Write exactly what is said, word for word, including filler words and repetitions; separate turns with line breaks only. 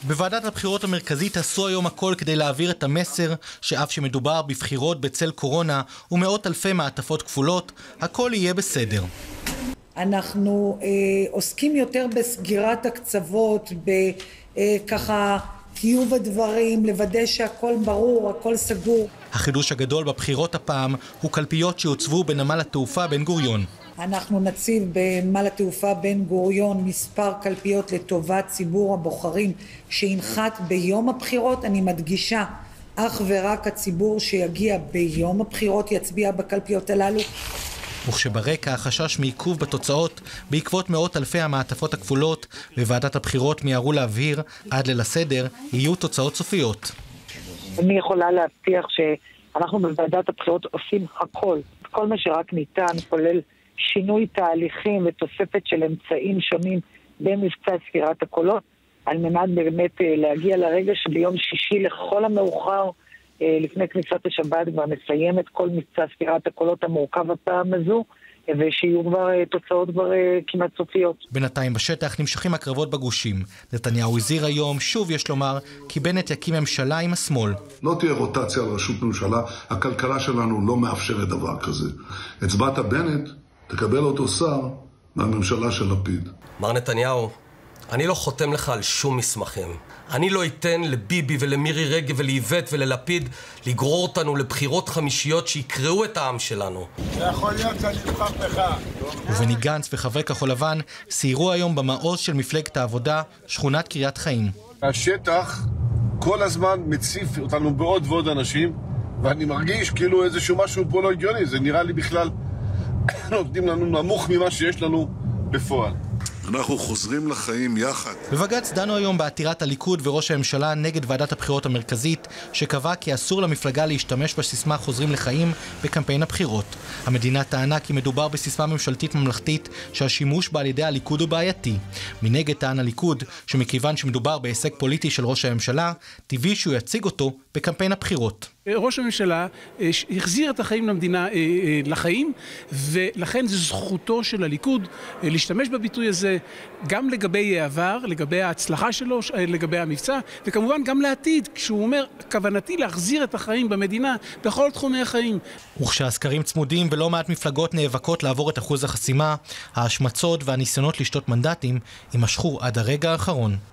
בוועדת הבחירות המרכזית עשו היום הכל כדי להעביר את המסר שאף שמדובר בבחירות בצל קורונה ומאות אלפי מעטפות כפולות, הכל יהיה בסדר.
אנחנו אה, עוסקים יותר בסגירת הקצוות, בככה טיוב הדברים, לוודא שהכל ברור, הכל סגור.
החידוש הגדול בבחירות הפעם הוא קלפיות שיוצבו בנמל התעופה בן גוריון.
אנחנו נציב בנמל התעופה בן גוריון מספר קלפיות לטובת ציבור הבוחרים שינחת ביום הבחירות. אני מדגישה, אך ורק הציבור שיגיע ביום הבחירות יצביע בקלפיות הללו.
וכשברקע החשש מעיכוב בתוצאות בעקבות מאות אלפי המעטפות הכפולות, בוועדת הבחירות מיהרו להבהיר עד ליל הסדר יהיו תוצאות סופיות.
אני יכולה להבטיח שאנחנו בוועדת הבחירות עושים הכל, כל מה שרק ניתן, כולל שינוי תהליכים ותוספת של אמצעים שונים במבצע ספירת הקולות, על מנת באמת להגיע לרגע שביום שישי לכל המאוחר, לפני כניסת השבת, כבר נסיים את כל מבצע ספירת הקולות המורכב הפעם הזו, ושיהיו כבר תוצאות כבר כמעט סופיות.
בינתיים בשטח נמשכים הקרבות בגושים. נתניהו הזהיר היום, שוב יש לומר, כי בנט יקים ממשלה עם השמאל.
לא תהיה רוטציה על ראשות ממשלה, הכלכלה שלנו לא מאפשרת דבר כזה. הצבעת בנט, תקבל אותו שר מהממשלה של לפיד.
מר נתניהו, אני לא חותם לך על שום מסמכים. אני לא אתן לביבי ולמירי רגב ולאיווט וללפיד לגרור אותנו לבחירות חמישיות שיקראו את העם שלנו.
זה יכול להיות שאני אבחר בך.
ובני גנץ וחברי כחול לבן סיירו היום במעוז של מפלגת העבודה, שכונת קריית חיים.
השטח כל הזמן מציף אותנו בעוד ועוד אנשים, ואני מרגיש כאילו איזשהו משהו פה לא הגיוני. זה נראה לי בכלל נותנים לנו נמוך ממה שיש לנו בפועל.
אנחנו חוזרים לחיים יחד.
בבג"ץ דנו היום בעתירת הליכוד וראש הממשלה נגד ועדת הבחירות המרכזית, שקבע כי אסור למפלגה להשתמש בסיסמה חוזרים לחיים בקמפיין הבחירות. המדינה טענה כי מדובר בסיסמה ממשלתית ממלכתית שהשימוש בה על ידי הליכוד הוא בעייתי. מנגד טען הליכוד שמכיוון שמדובר בהישג פוליטי של ראש הממשלה, טבעי שהוא יציג אותו בקמפיין הבחירות.
ראש הממשלה החזיר את החיים למדינה לחיים, ולכן זו זכותו של הליכוד להשתמש בביטוי הזה גם לגבי העבר, לגבי ההצלחה שלו, לגבי המבצע, וכמובן גם לעתיד, כשהוא אומר, כוונתי להחזיר את החיים במדינה בכל תחומי החיים.
וכשהסקרים צמודים ולא מעט מפלגות נאבקות לעבור את אחוז החסימה, ההשמצות והניסיונות לשתות מנדטים יימשכו עד הרגע האחרון.